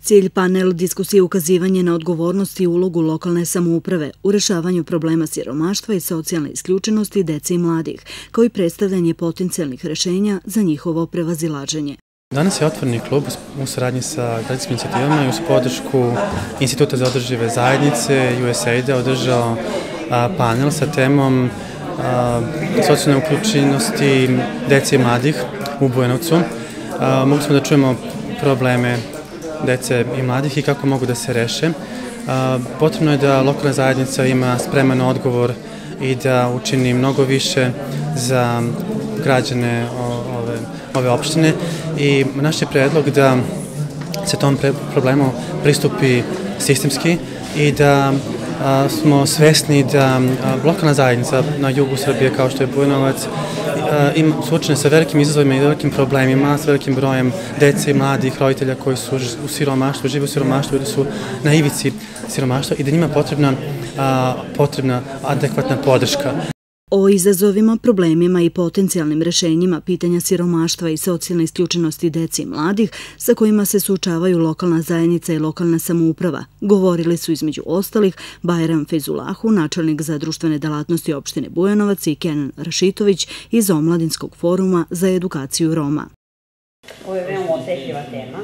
Cilj panel diskusije je ukazivanje na odgovornost i ulogu lokalne samouprave u rešavanju problema siromaštva i socijalne isključenosti dece i mladih, kao i predstavljanje potencijalnih rešenja za njihovo prevazilaženje. Danas je otvoreni klub u saradnji sa građanskim inicijativama i uz podršku Instituta za održive zajednice USAID-a održao panel sa temom socijalne uključenosti dece i mladih u Bujanovcu. Mogli smo da čujemo probleme dece i mladih i kako mogu da se reše. Potrebno je da lokalna zajednica ima spreman odgovor i da učini mnogo više za građane ove opštine i naš je predlog da se tom problemu pristupi sistemski i da smo svesni da lokalna zajednica na jugu Srbije, kao što je Bujanovac, suočena sa velikim izazovima i velikim problemima, s velikim brojem dece i mladih roditelja koji su u siromaštvu, žive u siromaštvu ili su na ivici siromaštva i da njima potrebna adekvatna podrška. O izazovima, problemima i potencijalnim rešenjima pitanja siromaštva i socijalne isključenosti dece i mladih sa kojima se suočavaju lokalna zajednica i lokalna samouprava govorili su između ostalih Bajram Feyzulahu, načelnik za društvene delatnosti opštine Bujanovac, i Kenan Rašitović iz Omladinskog foruma za edukaciju Roma. Ovo je veoma osetljiva tema,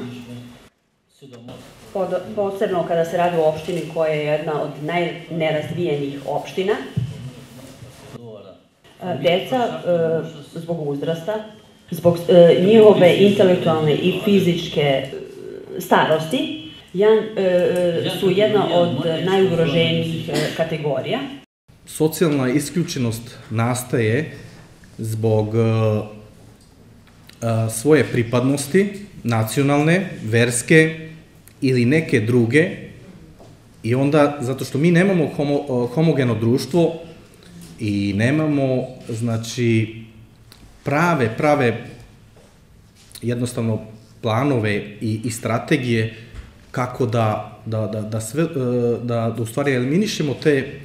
posebno kada se radi o opštini koja je jedna od najnerazvijenijih opština. Deca zbog uzrasta, zbog njihove intelektualne i fizičke starosti su jedna od najugroženijih kategorija. Socijalna isključenost nastaje zbog svoje pripadnosti, nacionalne, verske ili neke druge, i onda zato što mi nemamo homogeno društvo i nemamo, znači, prave jednostavno planove i strategije kako da u stvari eliminišemo te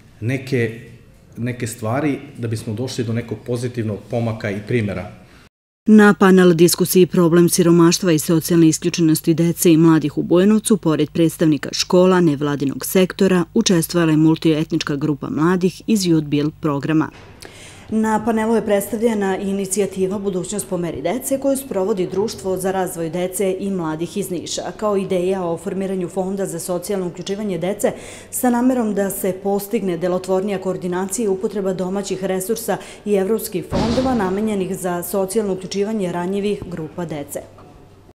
neke stvari da bismo došli do nekog pozitivnog pomaka i primjera. Na panel diskusiji problem siromaštva i socijalne isključenosti dece i mladih u Bujanovcu, pored predstavnika škola, nevladinog sektora, učestvovala je multietnička grupa mladih iz Youth Build programa. Na panelu je predstavljena inicijativa Budućnost po meri dece koju sprovodi Društvo za razvoj dece i mladih iz Niša, kao ideja o formiranju fonda za socijalno uključivanje dece sa namerom da se postigne delotvornija koordinacija i upotreba domaćih resursa i evropskih fondova namenjenih za socijalno uključivanje ranjivih grupa dece.